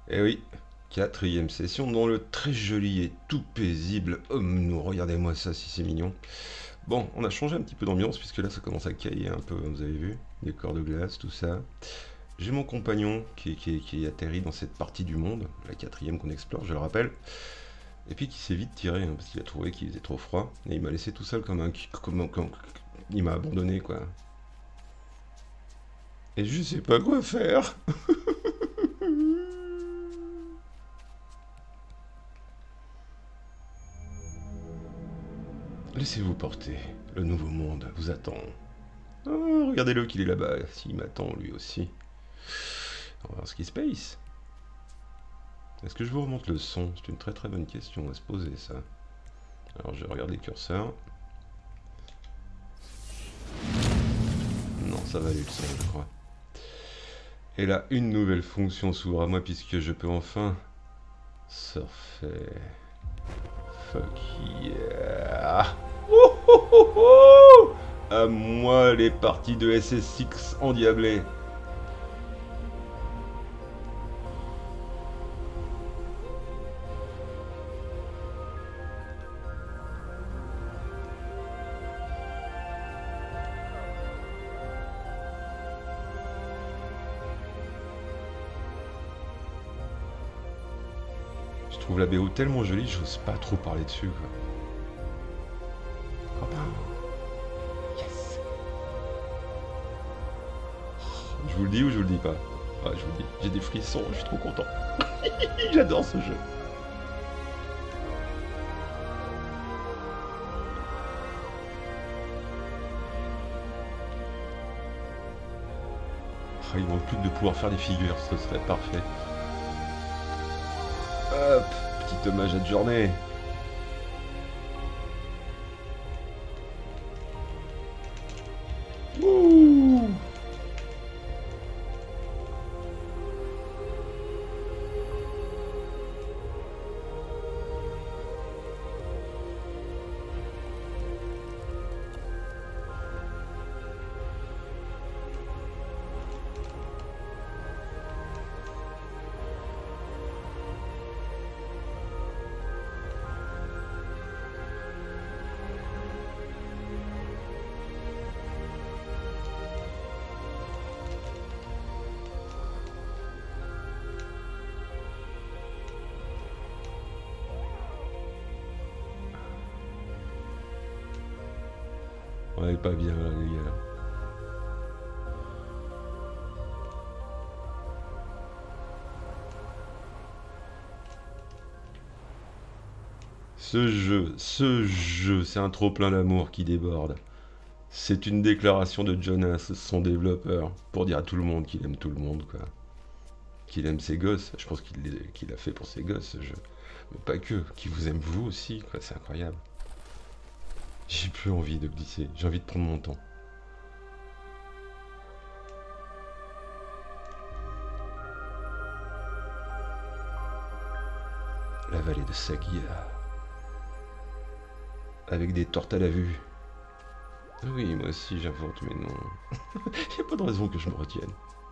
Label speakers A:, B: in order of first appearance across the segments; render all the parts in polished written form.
A: Eh oui, quatrième session dans le très joli et tout paisible Homme-nous. Regardez-moi ça si c'est mignon. Bon, on a changé un petit peu d'ambiance puisque là ça commence à cailler un peu, vous avez vu. Décor de glace, tout ça. J'ai mon compagnon qui est atterri dans cette partie du monde, la quatrième qu'on explore, je le rappelle. Et puis qui s'est vite tiré hein, parce qu'il a trouvé qu'il faisait trop froid. Et il m'a laissé tout seul il m'a abandonné quoi. Et je sais pas quoi faire. Laissez-vous porter. Le nouveau monde vous attend. Oh, regardez-le qu'il est là-bas. S'il m'attend lui aussi. On va voir ce qui se passe. Est-ce que je vous remonte le son? C'est une très très bonne question à se poser ça. Alors je regarde les curseurs. Non, ça va aller le son, je crois. Et là, une nouvelle fonction s'ouvre à moi puisque je peux enfin surfer. Fuck yeah. Oh, oh, oh, oh. À moi les parties de SS6 endiablées. Je trouve la BO tellement jolie, j'ose pas trop parler dessus quoi. Oh ben, yes. Je vous le dis ou je vous le dis pas? Ah, je vous le dis, j'ai des frissons, je suis trop content. J'adore ce jeu. Ah, il manque plus que de pouvoir faire des figures, ce serait parfait. Hop, petit hommage à Journée. Ouh. On est pas bien là les gars. Ce jeu, c'est un trop plein d'amour qui déborde. C'est une déclaration de Jonas, son développeur, pour dire à tout le monde qu'il aime tout le monde, quoi. Qu'il aime ses gosses. Je pense qu'il l'a fait pour ses gosses, ce jeu. Mais pas que, qu'il vous aime vous aussi, quoi. C'est incroyable. J'ai plus envie de glisser, j'ai envie de prendre mon temps. La vallée de Sagia. Avec des tortes à la vue. Oui, moi aussi j'invente, mais non. Y a pas de raison que je me retienne.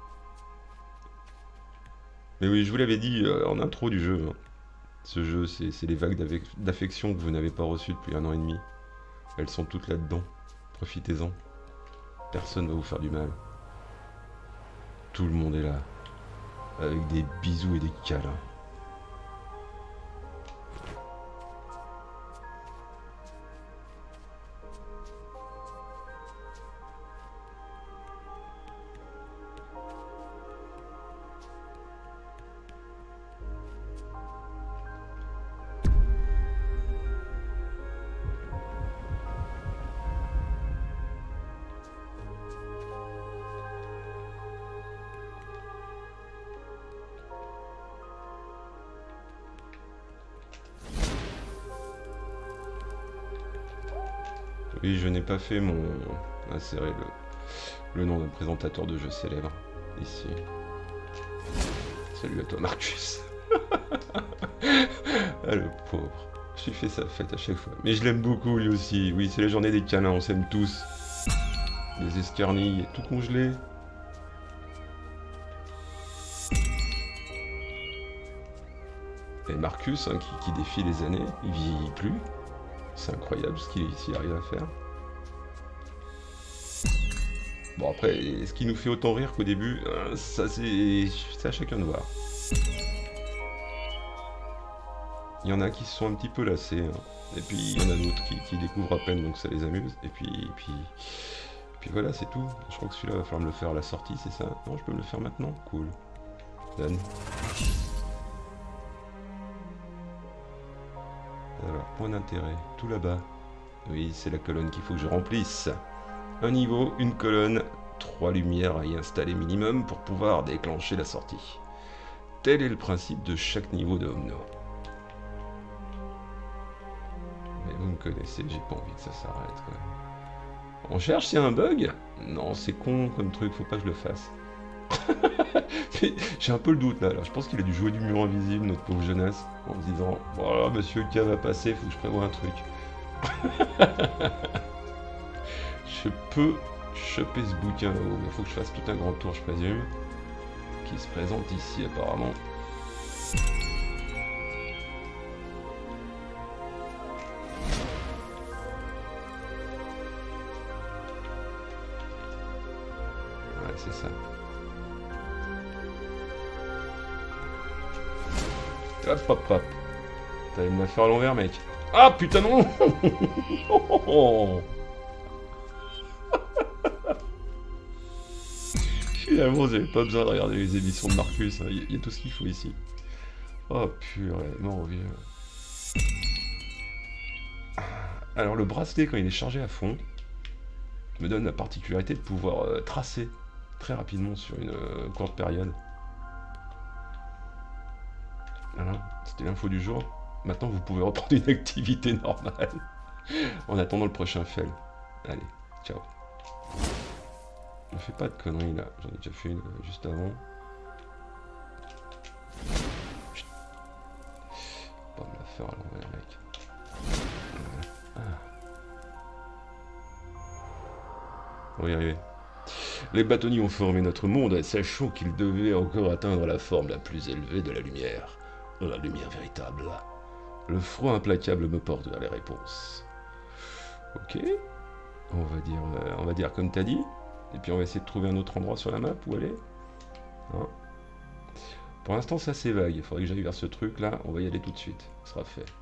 A: Mais oui, je vous l'avais dit en intro du jeu, hein. Ce jeu, c'est les vagues d'affection que vous n'avez pas reçues depuis 1 an et demi. Elles sont toutes là-dedans. Profitez-en. Personne va vous faire du mal. Tout le monde est là. Avec des bisous et des câlins. Oui, je n'ai pas fait mon... insérer le nom d'un présentateur de jeu célèbre. Ici. Salut à toi, Marcus. Ah, le pauvre. Je lui fais sa fête à chaque fois. Mais je l'aime beaucoup, lui aussi. Oui, c'est la journée des câlins, on s'aime tous. Les escarnilles, tout congelé. Et Marcus, hein, qui défie les années, il vieillit plus. C'est incroyable ce qu'il arrive à faire. Bon après, ce qui nous fait autant rire qu'au début, ça c'est à chacun de voir. Il y en a qui se sont un petit peu lassés, hein. Et puis il y en a d'autres qui découvrent à peine, donc ça les amuse. Et puis voilà, c'est tout. Je crois que celui-là va falloir me le faire à la sortie, c'est ça? Non, je peux me le faire maintenant? Cool. Done. Alors, point d'intérêt, tout là-bas. Oui, c'est la colonne qu'il faut que je remplisse. Un niveau, une colonne, 3 lumières à y installer minimum pour pouvoir déclencher la sortie. Tel est le principe de chaque niveau de Omno. Mais vous me connaissez, j'ai pas envie que ça s'arrête. On cherche s'il y a un bug? Non, c'est con comme truc, faut pas que je le fasse. J'ai un peu le doute là, alors je pense qu'il a dû jouer du mur invisible, notre pauvre jeunesse, en se disant voilà, monsieur K va passer, faut que je prévoie un truc. Je peux choper ce bouquin là-haut, mais il faut que je fasse tout un grand tour, je présume, qui se présente ici apparemment. Ouais, c'est ça. Hop, hop, hop. T'allais me la faire à l'envers, mec. Ah, putain, non. Finalement, j'avais pas besoin de regarder les émissions de Marcus. Il y a tout ce qu'il faut ici. Oh, purée, mort vieux. Alors, le bracelet, quand il est chargé à fond, me donne la particularité de pouvoir tracer très rapidement sur une courte période. Voilà, c'était l'info du jour. Maintenant, vous pouvez reprendre une activité normale. En attendant le prochain fail. Allez, ciao. Ne fais pas de conneries là, j'en ai déjà fait une juste avant. Chut. Pas me la faire à l'envers, mec. Voilà. On va y arriver. Les bâtonniers ont formé notre monde, sachant qu'ils devaient encore atteindre la forme la plus élevée de la lumière véritable. Le froid implacable me porte vers les réponses. Ok, on va dire comme t'as dit, et puis on va essayer de trouver un autre endroit sur la map où aller. Hein, pour l'instant c'est assez vague, il faudrait que j'aille vers ce truc là, on va y aller tout de suite, ça sera fait.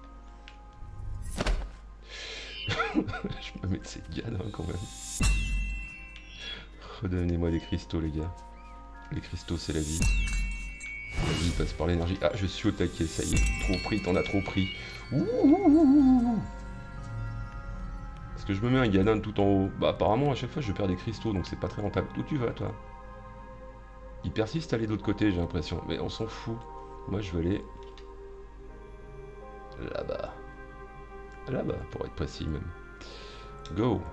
A: Je me mets de ces gars quand même. Redonnez-moi des cristaux les gars. Les cristaux c'est la vie. La vie passe par l'énergie. Ah, je suis au taquet, ça y est. Trop pris, t'en as trop pris. Ouh. Est-ce que je me mets un gadin tout en haut? Bah apparemment à chaque fois je perds des cristaux, donc c'est pas très rentable. D'où tu vas toi? Il persiste à aller de l'autre côté, j'ai l'impression. Mais on s'en fout. Moi je veux aller... là-bas. Là-bas, pour être précis même. Go.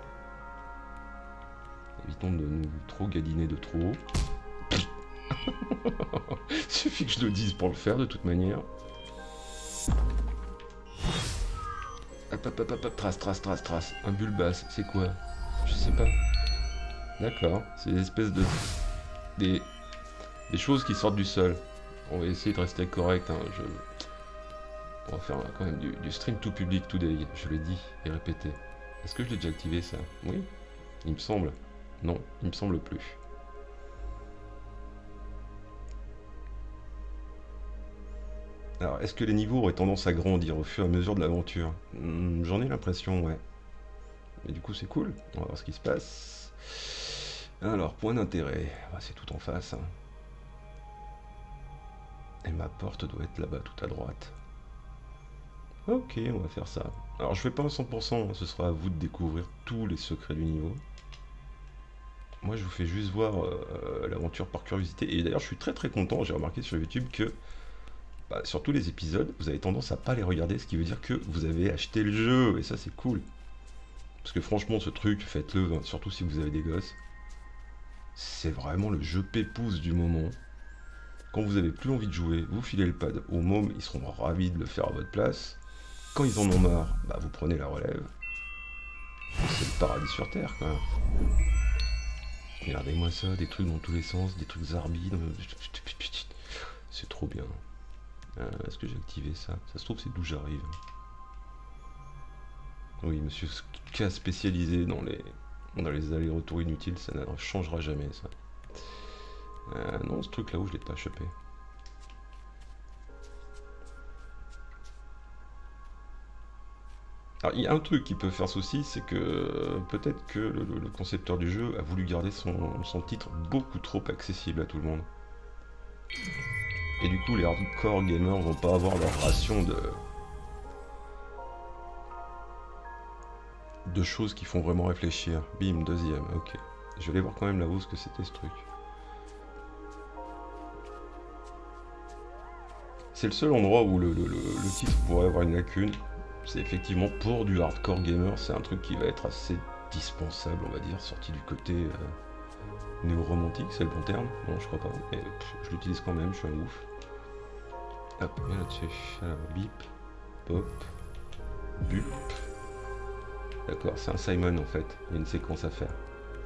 A: Évitons de nous trop gadiner de trop haut. Suffit que je le dise pour le faire de toute manière. Hop hop hop hop, trace. Un bulbasse, c'est quoi? Je sais pas. D'accord, c'est des espèces de... Des choses qui sortent du sol. On va essayer de rester correct, hein. On va faire quand même du stream tout public today, je l'ai dit et répété. Est-ce que je l'ai déjà activé ça? Oui? Il me semble. Non, il me semble plus. Alors, est-ce que les niveaux auraient tendance à grandir au fur et à mesure de l'aventure? J'en ai l'impression, ouais. Mais du coup, c'est cool. On va voir ce qui se passe. Alors, point d'intérêt. Ah, c'est tout en face. Hein. Et ma porte doit être là-bas, tout à droite. Ok, on va faire ça. Alors, je fais pas à 100%, hein, ce sera à vous de découvrir tous les secrets du niveau. Moi, je vous fais juste voir l'aventure par curiosité. Et d'ailleurs, je suis très content. J'ai remarqué sur YouTube que sur tous les épisodes, vous avez tendance à pas les regarder, ce qui veut dire que vous avez acheté le jeu, et ça c'est cool. Parce que franchement, ce truc, faites-le, hein, surtout si vous avez des gosses. C'est vraiment le jeu pépouze du moment. Quand vous avez plus envie de jouer, vous filez le pad aux mômes, ils seront ravis de le faire à votre place. Quand ils en ont marre, vous prenez la relève. C'est le paradis sur Terre, quoi. Regardez-moi ça, des trucs dans tous les sens, des trucs zarbi. C'est trop bien. Est-ce que j'ai activé ça? Ça se trouve c'est d'où j'arrive. Oui, monsieur K spécialisé dans les allers-retours inutiles, ça ne changera jamais ça. Non, ce truc là où je l'ai pas chopé. Alors, il y a un truc qui peut faire souci, c'est que peut-être que le concepteur du jeu a voulu garder son titre beaucoup trop accessible à tout le monde. Et du coup, les hardcore gamers vont pas avoir leur ration de choses qui font vraiment réfléchir. Bim, deuxième, ok. Je vais aller voir quand même là-haut ce que c'était ce truc. C'est le seul endroit où le titre pourrait avoir une lacune. C'est effectivement pour du hardcore gamer, c'est un truc qui va être assez dispensable, on va dire, sorti du côté néo-romantique, c'est le bon terme? Non, je crois pas, mais je l'utilise quand même, je suis un ouf. Hop, viens là-dessus. Alors, bip, pop, bup. D'accord, c'est un Simon en fait, il y a une séquence à faire.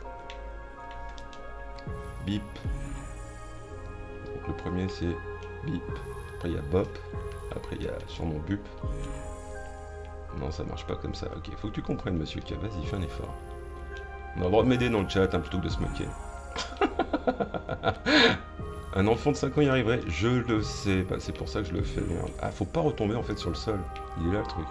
A: Bip. Donc le premier c'est bip, après il y a bop, après il y a sûrement bup. Non, ça marche pas comme ça. Ok, faut que tu comprennes, monsieur K. Vas-y, fais un effort. On a le droit de m'aider dans le chat, hein, plutôt que de se moquer. Un enfant de 5 ans y arriverait, je le sais. Bah, c'est pour ça que je le fais, merde. Ah, faut pas retomber en fait sur le sol. Il est là le truc.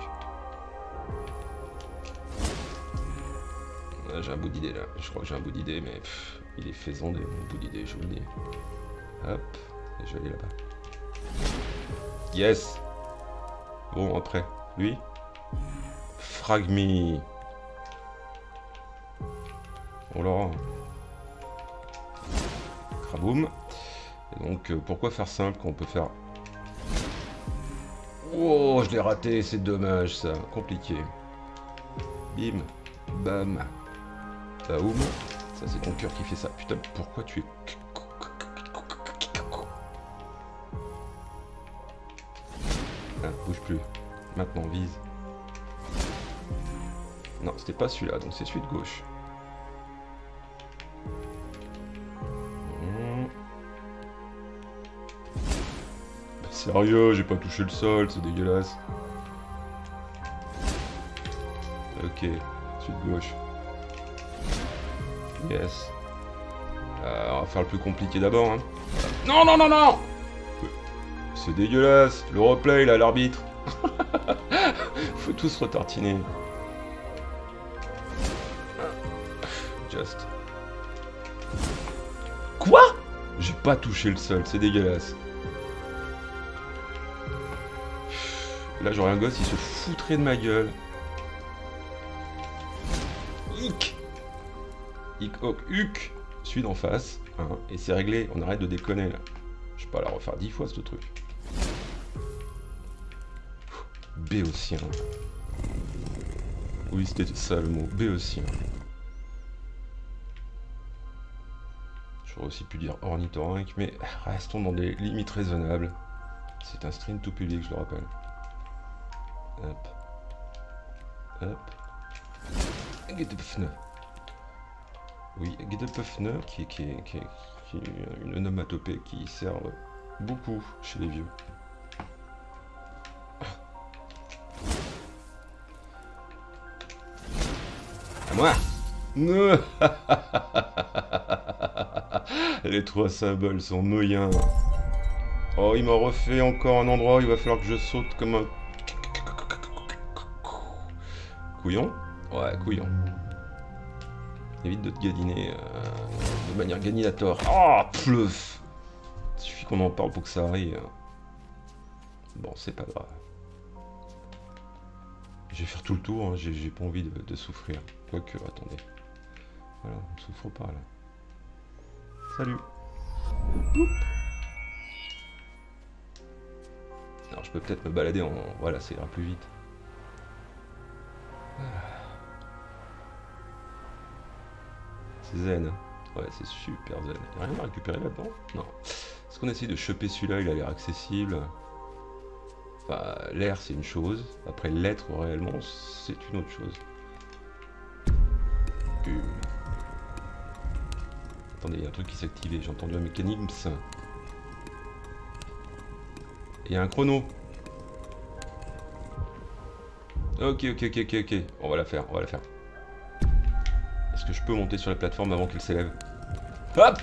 A: Ah, j'ai un bout d'idée là. Je crois que j'ai un bout d'idée, mais il est faisandé, mon bout d'idée, je vous le dis. Hop, et je vais aller là-bas. Yes. Bon, après, lui. Fragmi. Oh là. Craboum. Et donc, pourquoi faire simple quand on peut faire... Oh, je l'ai raté, c'est dommage ça. Compliqué. Bim. Bam. Baoum. Ça, c'est ton cœur qui fait ça. Putain, pourquoi tu es... Ah, bouge plus. Maintenant, vise. Non, c'était pas celui-là, donc c'est celui de gauche. Bah, sérieux, j'ai pas touché le sol, c'est dégueulasse. Ok, celui de gauche. Yes. On va faire le plus compliqué d'abord. Hein. Non, non, non, non! C'est dégueulasse, le replay là, l'arbitre. Faut tous retartiner. Just. Quoi? J'ai pas touché le sol, c'est dégueulasse. Là j'aurais un gosse, il se foutrait de ma gueule. Hic. Hic, hoc, huc. Celui d'en face. Hein, et c'est réglé, on arrête de déconner là. Je vais pas la refaire 10 fois ce truc. Béotien. Oui, c'était ça le mot, béotien. J'aurais aussi pu dire ornithorynque, mais restons dans des limites raisonnables. C'est un stream tout public, je le rappelle. Hop. Hop. Gedepfne. Oui, Gedepfne, qui est une onomatopée qui sert beaucoup chez les vieux. À moi. Les trois symboles sont moyens. Oh, il m'a refait encore un endroit, il va falloir que je saute comme un... Couillon? Ouais, couillon. Évite de te gadiner de manière ganinator. Ah, pleuf! Il suffit qu'on en parle pour que ça arrive. Bon, c'est pas grave. Je vais faire tout le tour, hein. J'ai pas envie de souffrir. Quoique, attendez. Voilà, on ne souffre pas là. Salut. Alors je peux peut-être me balader en... Voilà, ça ira plus vite. C'est zen. Hein. Ouais, c'est super zen. Y'a rien à récupérer là-dedans? Non. Est-ce qu'on essaye de choper celui-là? Il a l'air accessible. Enfin, l'air c'est une chose. Après l'être réellement, c'est une autre chose. Attendez, il y a un truc qui s'est activé. J'ai entendu un mécanisme. Il y a un chrono. Ok. On va la faire, Est-ce que je peux monter sur la plateforme avant qu'elle s'élève? Hop!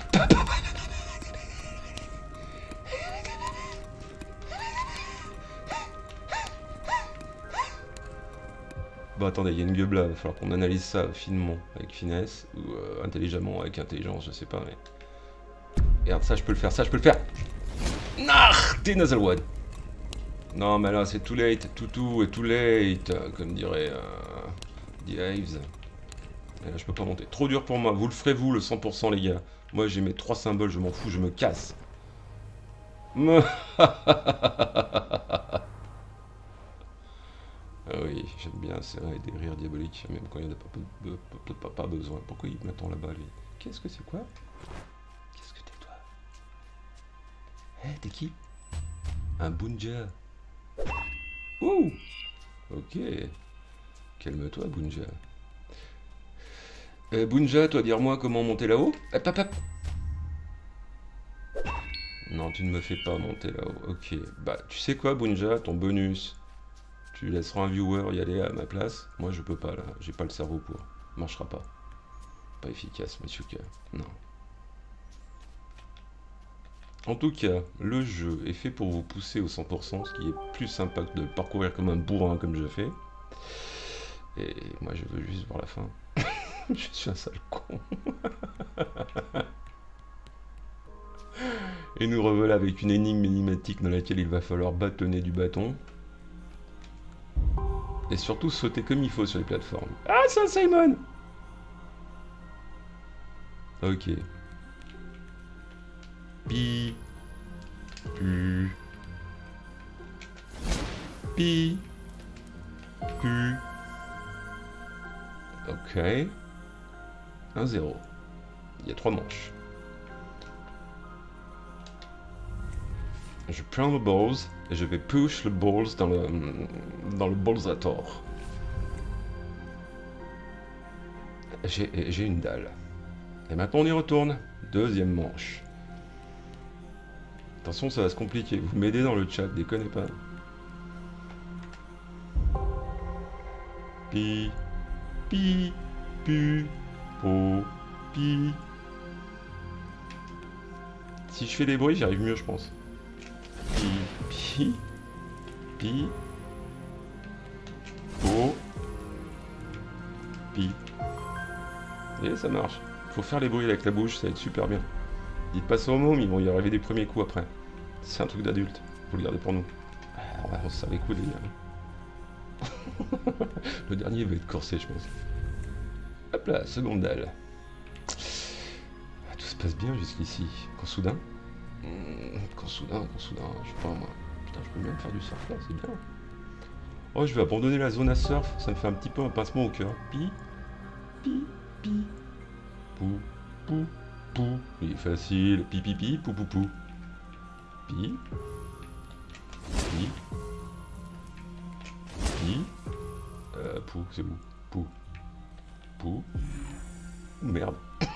A: Bon, attendez, il y a une gueule là, il va falloir qu'on analyse ça finement, avec finesse, ou intelligemment, avec intelligence, je sais pas, mais... Regarde, ça je peux le faire, Nah, t'es Nasal One. Non, mais là, c'est too late, too late, comme dirait The Hives. Et là, je peux pas monter. Trop dur pour moi, vous le ferez vous, le 100% les gars. Moi, j'ai mes 3 symboles, je m'en fous, je me casse. Ah oui, j'aime bien c'est vrai, des rires diaboliques, même quand il n'y en a pas besoin. Pourquoi il m'attend là-bas, lui? Qu'est-ce que c'est quoi? Qu'est-ce que t'es, toi? T'es qui? Un Bunja. Ouh! Ok. Calme-toi, Bunja. Bunja, toi, dire-moi comment monter là-haut? Hop. Non, tu ne me fais pas monter là-haut. Ok. Bah, tu sais quoi, Bunja? Ton bonus. Tu laisseras un viewer y aller à ma place. Moi, je peux pas, là. J'ai pas le cerveau pour. Marchera pas. Pas efficace, monsieur K. Non. En tout cas, le jeu est fait pour vous pousser au 100%, ce qui est plus sympa que de parcourir comme un bourrin comme je fais. Et moi, je veux juste voir la fin. Je suis un sale con. Et nous revoilà avec une énigme énigmatique dans laquelle il va falloir bâtonner du bâton. Et surtout sauter comme il faut sur les plateformes. Ah, c'est un Simon! Ok. Pi. Pu. Pi. Pu. Ok. 1-0. Il y a 3 manches. Je prends le balls et je vais push le balls dans le ballsator. J'ai une dalle. Et maintenant on y retourne. Deuxième manche. Attention, ça va se compliquer. Vous m'aidez dans le chat, déconnez pas. Pi. Pi. Pu. Po. Pi. Si je fais des bruits, j'arrive mieux, je pense. Pi. Pi. Po. Pi. Et ça marche. Faut faire les bruits avec la bouche, ça va être super bien. Dites pas ça aux mômes, ils vont y arriver des premiers coups après. C'est un truc d'adulte. Faut le garder pour nous. On se serre les coudes, les gars. Le dernier va être corsé, je pense. Hop là, seconde dalle. Tout se passe bien jusqu'ici. Quand soudain, je sais pas moi. Putain, je peux même faire du surf là, c'est bien. Oh, je vais abandonner la zone à surf, ça me fait un petit peu un pincement au cœur. Pi, pi, pi, pou, pou, pou. Il est facile. Pi, pi, pi, pou, pou, pou. Pi, pi, pi. Pou, c'est où? Pou, pou. Merde.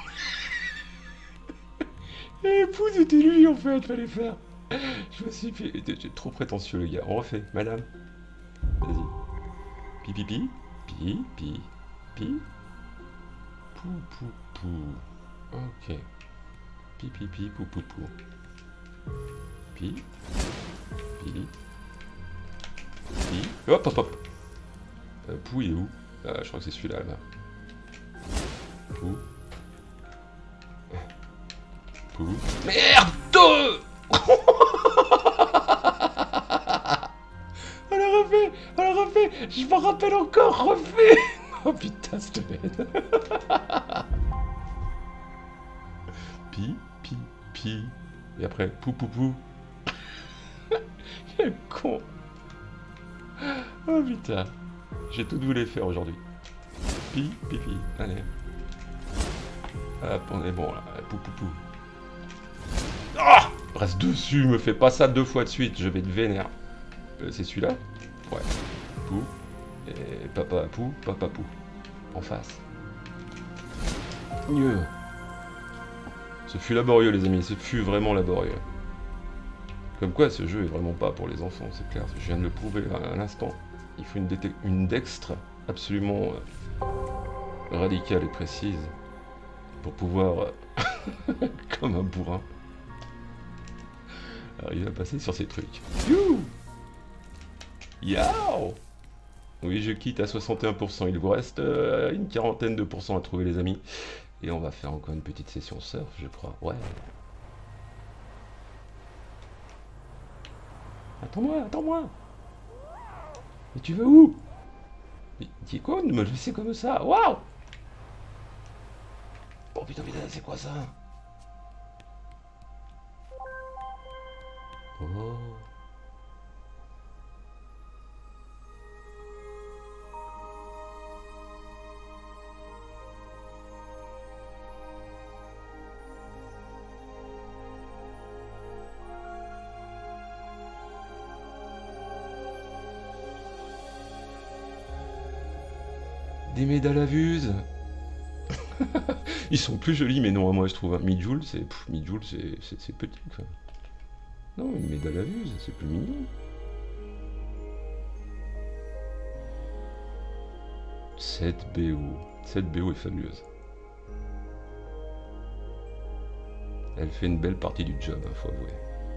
A: Et pou, c'était lui en fait, fallait faire. Je me suis fait. T'es trop prétentieux, le gars. On refait, madame. Vas-y. Pi, pi, pi. Pi, pi, pi. Pou, pou, pou. Ok. Pi, pi, pi, pou, pou, pou. Pi. Pi. Pi. Hop, hop, hop. Pou, il est où? Je crois que c'est celui-là, là. Pou. Pou. Merde! On l'a refait, je m'en rappelle encore, refait. Oh putain, s'il te plaît. Pi, pi, pi. Et après, pou, pou, pou. Quel con. Oh putain. J'ai tout voulu faire aujourd'hui. Pi, pi, pi. Allez. Hop, on est bon là. Pou, pou, pou. Ah! Reste dessus, me fais pas ça 2 fois de suite, je vais te vénère. C'est celui-là? Ouais. Pou. Et papa pou, papa pou. En face. Mieux. Ce fut laborieux, les amis, ce fut vraiment laborieux. Comme quoi, ce jeu est vraiment pas pour les enfants, c'est clair. Je viens de le prouver à l'instant. Il faut une dextre absolument radicale et précise pour pouvoir, comme un bourrin, arriver à passer sur ces trucs. You Yao. Oui, je quitte à 61%. Il vous reste une quarantaine de pourcents à trouver, les amis. Et on va faire encore une petite session surf, je crois. Ouais. Attends-moi, attends-moi. Mais tu vas où? Mais tu es con de me laisser comme ça. Waouh! Oh putain, putain, c'est quoi ça? Oh. Des médailles à vuse. Ils sont plus jolis, mais non, moi je trouve. Midjoule, c'est petit, quoi. Non, une médaille à vuse, c'est plus mignon. 7 BO. 7 BO est fabuleuse. Elle fait une belle partie du job, faut avouer.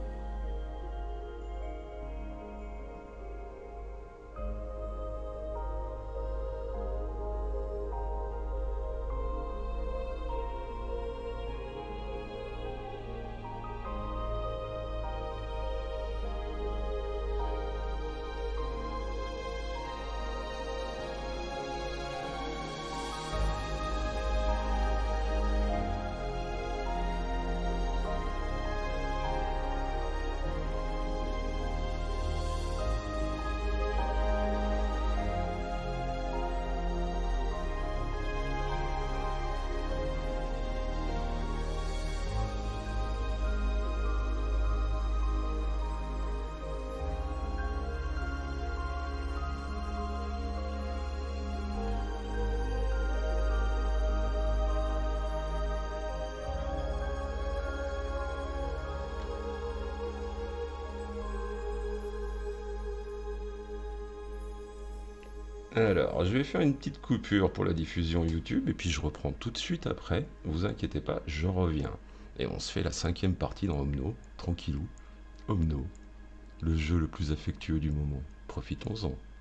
A: Alors, je vais faire une petite coupure pour la diffusion YouTube, et puis je reprends tout de suite après. Vous inquiétez pas, je reviens. Et on se fait la 5e partie dans Omno, tranquillou. Omno, le jeu le plus affectueux du moment. Profitons-en.